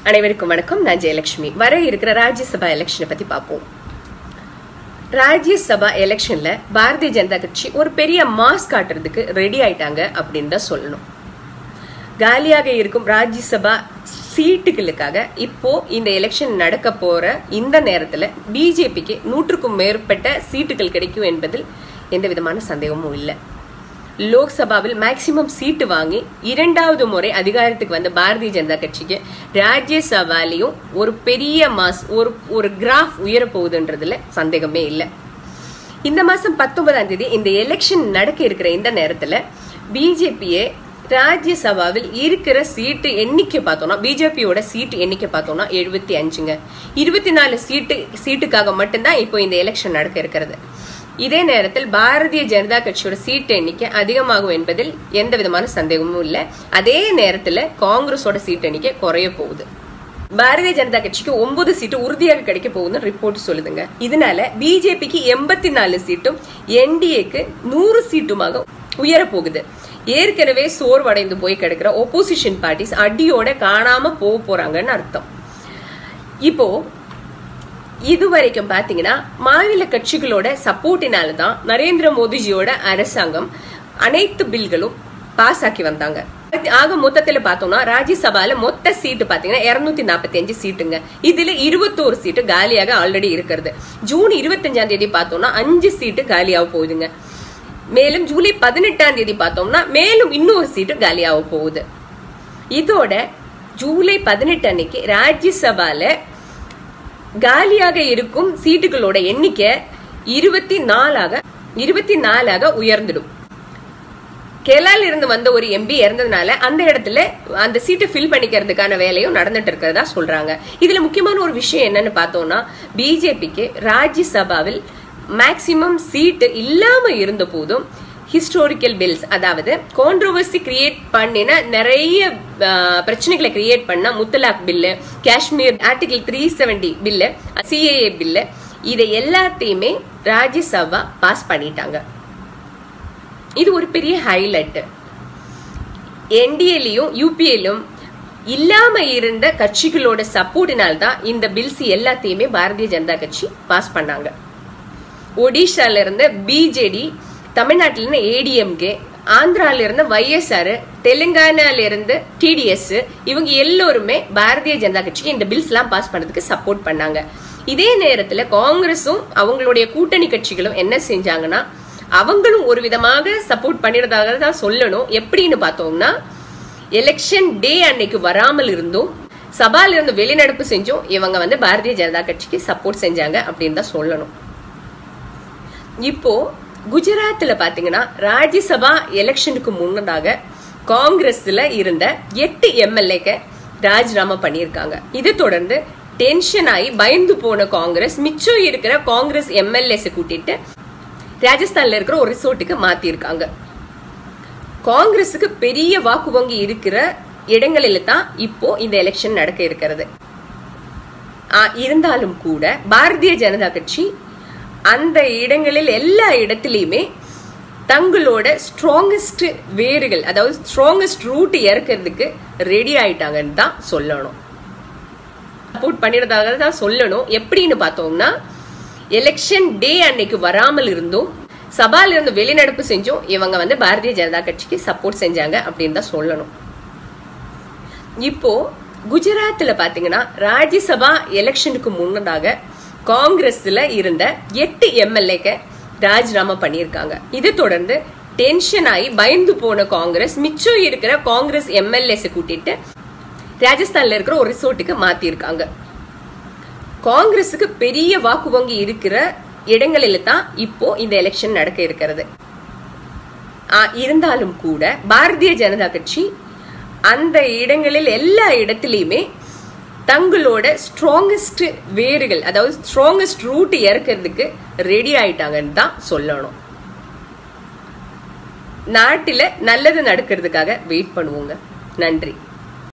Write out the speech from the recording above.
அனைவருக்கும் வணக்கம். நான் ஜெயலட்சுமி. வர இருக்கிற ராஜ்யசபா எலெக்ஷனை பத்தி பார்ப்போம். ராஜ்யசபா எலெக்ஷன்ல பாரதிய ஜனதா கட்சி ஒரு பெரிய மாஸ் காட்டுறதுக்கு ரெடி ஆயிட்டாங்க அப்படின்னு தான் சொல்லணும். காலியாக இருக்கும் ராஜ்யசபா சீட்டுகளுக்காக இப்போ இந்த எலெக்ஷன் நடக்க போற இந்த நேரத்துல பிஜேபிக்கு 100க்கும் மேற்பட்ட சீட்டுகள் கிடைக்கும் என்பதில் எந்த விதமான சந்தேகமும் இல்லை. லோக்சபாவில் மேக்சிமம் சீட்டு வாங்கி இரண்டாவது முறை அதிகாரத்துக்கு வந்த பாரதிய ஜனதா கட்சிக்கு ராஜ்யசபாலையும் ஒரு பெரிய மாஸ் ஒரு கிராஃப் உயர போகுதுன்றதுல சந்தேகமே இல்லை. இந்த மாசம் 19ஆம் தேதி இந்த எலெக்ஷன் நடக்க இருக்கிற இந்த நேரத்துல பிஜேபியே ராஜ்யசபாவில் இருக்கிற சீட்டு எண்ணிக்கை பார்த்தோம்னா பிஜேபியோட சீட்டு எண்ணிக்கை பார்த்தோம்னா 75ங்க. 24 சீட்டுக்காக மட்டும்தான் இப்போ இந்த எலெக்ஷன் நடக்க இருக்கிறது. இதே நேரத்தில் பாரதிய ஜனதா கட்சியோட சீட்டு எண்ணிக்கை அதிகமாகும் என்பதில் எந்த விதமான சந்தேகமும் இல்லை. அதே நேரத்தில் காங்கிரஸோட சீட்டு எண்ணிக்கை குறைய போகுது. பாரதிய ஜனதா கட்சிக்கு 9 சீட்டு உறுதியாக கிடைக்க போகுதுன்னு ரிப்போர்ட் சொல்லுதுங்க. இதனால பிஜேபிக்கு 84 சீட்டும் என்டிஏக்கு 100 சீட்டுமாக உயர போகுது. ஏற்கனவே சோர்வடைந்து போய் கிடக்கிற ஒப்போசிஷன் பார்ட்டிஸ் அடியோட காணாம போறாங்கன்னு அர்த்தம். இப்போ இதுவரைக்கும் பாத்தீங்கன்னா மாநில கட்சிகளோட சப்போர்ட்டினாலதான் நரேந்திர மோடிஜியோட அரசாங்கம் அனைத்து பில்களும் பாஸ் ஆக்கி வந்தாங்க. ஆக மொத்தத்துல பார்த்தோம்னா ராஜ்யசபால மொத்த சீட்டு பாத்தீங்கன்னா 245 சீட்டுங்க. இதுல 21 சீட்டு காலியாக ஆல்ரெடி இருக்கிறது. ஜூன் 25ஆம் தேதி பார்த்தோம்னா 5 சீட்டு காலியாக போகுதுங்க. மேலும் ஜூலை 18ஆம் தேதி பார்த்தோம்னா மேலும் இன்னொரு சீட்டு காலியாக போகுது. இதோட ஜூலை 18 அன்னைக்கு ராஜ்யசபால காலியாக இருக்கும் சீட்டுகளோட எண்ணிக்கை 24ஆக உயர்ந்துடும். கேரளால இருந்து வந்த ஒரு எம்பி இறந்ததுனால அந்த இடத்துல அந்த சீட்டை ஃபில் பண்ணிக்கிறதுக்கான வேலையும் நடந்துட்டு இருக்கிறதா சொல்றாங்க. இதுல முக்கியமான ஒரு விஷயம் என்னன்னு பார்த்தோம்னா பிஜேபிக்கு ராஜ்யசபாவில் மேக்சிமம் சீட்டு இல்லாம இருந்த போதும் ஹிஸ்டாரிக்கல் பில்ஸ், அதாவது கான்ட்ரோவர்சி கிரியேட் பண்ணின நிறைய பிரச்சனைகளை கிரியேட் பண்ண முத்தலாக் bill, Kashmir article 370 bill, CAA bill, இதை எல்லாத்தையுமே ராஜ்யசபா பாஸ் பண்ணிட்டாங்க. இது ஒரு பெரிய ஹைலைட். என்டிஏலையும் யூபிஏலும் இல்லாம இருந்த கட்சிகளோட சப்போர்ட்டினால்தான் இந்த பில்ஸ் எல்லாத்தையுமே பாரதிய ஜனதா கட்சி பாஸ் பண்ணாங்க. ஒடிஷால இருந்த பிஜேடி, தமிழ்நாட்டில இருந்து ஏடிஎம்கே, ஆந்திரால இருந்து YSR, தெலுங்கானால இருந்து டிடிஎஸ், இவங்க எல்லோருமே பாரதிய ஜனதா கட்சிக்கு இந்த பில்ஸ் எல்லாம் பாஸ் பண்ணதுக்கு சப்போர்ட் பண்ணாங்க. இதே நேரத்துல காங்கிரஸும் அவங்களுடைய கூட்டணி கட்சிகளும் என்ன செஞ்சாங்கன்னா அவங்களும் ஒரு விதமாக சப்போர்ட் பண்ணிடுறதாக தான் சொல்லணும். எப்படின்னு பார்த்தோம்னா எலெக்ஷன் டே அன்னைக்கு வராமல் இருந்தும் சபால இருந்து வெளிநடப்பு செஞ்சும் இவங்க பாரதிய ஜனதா கட்சிக்கு சப்போர்ட் செஞ்சாங்க அப்படின்னு தான் சொல்லணும். இப்போ குஜராத்ல பாத்தீங்கன்னா ராஜ்யசபா எலெக்ஷனுக்கு முன்னதாக காங்கிரஸ்ல இருந்த 8 எம்எல்ஏக்கு ராஜினாமா பண்ணிருக்காங்க. இதை தொடர்ந்து டென்ஷன் ஆகி பயந்து போன காங்கிரஸ் மிச்சம் இருக்கிற காங்கிரஸ் எம்எல்ஏஸ் கூட்டிட்டு ராஜஸ்தான்ல இருக்கிற ஒரு ரிசோர்ட்டுக்கு மாத்திருக்காங்க. காங்கிரஸுக்கு பெரிய வாக்கு வங்கி இருக்கிற இடங்களில தான் இப்போ இந்த எலெக்ஷன் நடக்க இருக்கிறது. இருந்தாலும் கூட பாரதிய ஜனதா கட்சி அந்த இடங்களில் எல்லா இடத்திலையுமே தங்களோட ஸ்ட்ராங்கஸ்ட் வேர்கள், அதாவது ஸ்ட்ராங்கஸ்ட் ரூட் இறக்கிறதுக்கு ரெடி ஆயிட்டாங்கன்னு தான் சொல்லணும். சப்போர்ட் பண்ணிடுறதாக தான் சொல்லணும். எப்படின்னு பார்த்தோம்னா எலெக்ஷன் டே அன்னைக்கு வராமல் இருந்தும் சபால இருந்து வெளிநடப்பு செஞ்சும் இவங்க பாரதிய ஜனதா கட்சிக்கு சப்போர்ட் செஞ்சாங்க அப்படின்னு தான் சொல்லணும். இப்போ குஜராத்ல பாத்தீங்கன்னா ராஜ்யசபா எலெக்ஷனுக்கு முன்னதாக காங்கிரஸ்ல இருந்த 8 எம்எல்ஏக்கு ராஜினாமா பண்ணிருக்காங்க. இதை தொடர்ந்து டென்ஷன் ஆகி பயந்து போன காங்கிரஸ் மிச்சம் இருக்கிற காங்கிரஸ் எம்எல்ஏஸ் கூட்டிட்டு ராஜஸ்தான்ல இருக்கிற ஒரு ரிசோர்ட்டுக்கு மாத்திருக்காங்க. காங்கிரஸுக்கு பெரிய வாக்கு வங்கி இருக்கிற இடங்களில தான் இப்போ இந்த எலெக்ஷன் நடக்க இருக்கிறது. இருந்தாலும் கூட பாரதிய ஜனதா கட்சி அந்த இடங்களில் எல்லா இடத்திலையுமே தங்களோட ஸ்ட்ராங்கஸ்ட் வேர்கள், அதாவது ஸ்ட்ராங்கஸ்ட் ரூட் இறக்கிறதுக்கு ரெடி ஆயிட்டாங்கன்னு தான் சொல்லணும். நாட்டில நல்லது நடக்கிறதுக்காக வெயிட் பண்ணுவோங்க. நன்றி.